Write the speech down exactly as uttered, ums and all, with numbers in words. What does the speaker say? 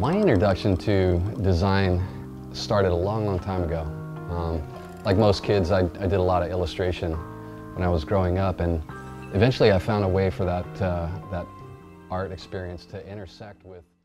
My introduction to design started a long, long time ago. Um, like most kids, I, I did a lot of illustration when I was growing up, and eventually I found a way for that, uh, that art experience to intersect with